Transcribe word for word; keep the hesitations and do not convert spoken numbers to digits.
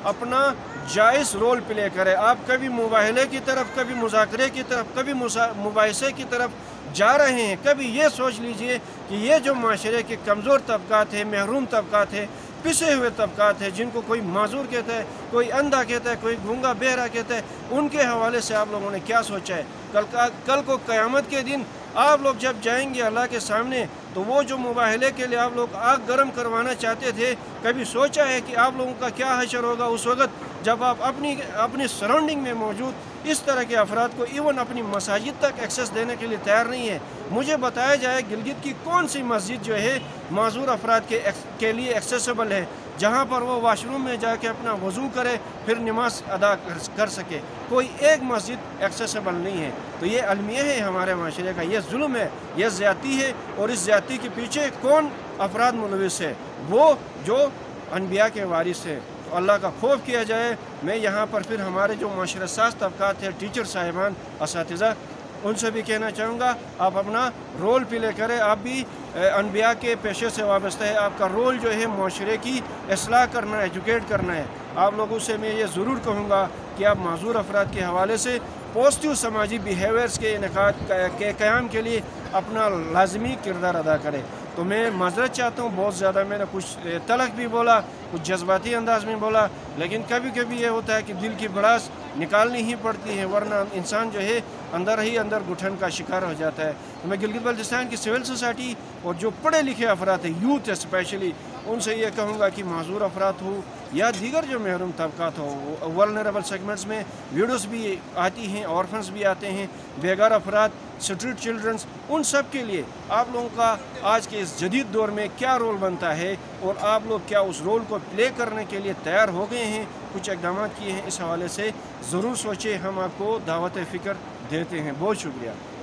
اپنا جائز role play کرے. آپ کبھی مباہلے کی طرف، کبھی مذاکرے کی طرف، کبھی مباحثے کی طرف جا رہے ہیں. کبھی یہ سوچ لیجئے کہ یہ جو معاشرے کے کمزور طبقات ہیں، محروم طبقات ہیں، پسے ہوئے طبقات ہیں، جن کو کوئی معذور کہتا ہے، کوئی اندھا کہتا ہے، کوئی گونگا بہرا کہتا ہے، ان کے حوالے سے آپ لوگوں نے کیا سوچا ہے؟ کل کا کل کو قیامت کے دن آپ لوگ جب جائیں گے اللہ کے سامنے، تو وہ جو مباہلے کے لیے آپ لوگ آگ گرم کروانا چاہتے تھے، کبھی سوچا ہے کہ آپ لوگوں کا کیا حشر ہوگا اس وقت جب آپ اپنی اپنی سراؤنڈنگ میں موجود اس طرح کے افراد کو ایون اپنی مساجد تک ایکسیس دینے کے لیے تیار نہیں ہے؟ مجھے بتایا جائے گلگت کی کون سی مسجد جو ہے معذور افراد کے کے لیے ایکسیسیبل ہے، جہاں پر وہ واش روم میں جا کے اپنا وضو کرے پھر نماز ادا کر سکے؟ کوئی ایک مسجد ایکسیسیبل نہیں ہے. تو یہ المیہ ہے ہمارے معاشرے کا، یہ ظلم ہے، یہ زیادتی ہے. اور اس زیادتی کے پیچھے کون افراد ملوث ہے؟ وہ جو انبیاء کے وارث ہیں. تو اللہ کا خوف کیا جائے. میں یہاں پر پھر ہمارے جو معاشرہ ساز طبقات ہیں، ٹیچر صاحبان، اساتذہ، ان سے بھی کہنا چاہوں گا آپ اپنا رول پلے کریں. آپ بھی انبیاء کے پیشے سے وابستہ ہے. آپ کا رول جو ہے معاشرے کی اصلاح کرنا ہے، ایجوکیٹ کرنا ہے. آپ لوگوں سے میں یہ ضرور کہوں گا کہ آپ معذور افراد کے حوالے سے پازیٹیو سماجی بیہیویئرز کے انعقاد کے قیام کے لیے اپنا لازمی کردار ادا کریں. تو میں معذرت چاہتا ہوں، بہت زیادہ میں نے کچھ تلخ بھی بولا، کچھ جذباتی انداز میں بولا، لیکن کبھی کبھی یہ ہوتا ہے کہ دل کی بڑاس نکالنی ہی پڑتی ہے، ورنہ انسان جو ہے اندر ہی اندر گھٹن کا شکار ہو جاتا ہے. تو میں گلگت بلتستان کی سول سوسائٹی اور جو پڑھے لکھے افراد ہیں، یوتھ اسپیشلی، ان سے یہ کہوں گا کہ معذور افراد ہو یا دیگر جو محروم طبقات ہو، ورنریبل سیگمنٹس میں ویڈیوز بھی آتی ہیں، آرفنز بھی آتے ہیں، بیگار افراد، اسٹریٹ چلڈرنز، ان سب کے لیے آپ لوگوں کا آج کے اس جدید دور میں کیا رول بنتا ہے اور آپ لوگ کیا اس رول کو پلے کرنے کے لیے تیار ہو گئے ہیں، کچھ اقدامات کیے ہیں؟ اس حوالے سے ضرور سوچیں. ہم آپ کو دعوت فکر دیتے ہیں. بہت شکریہ.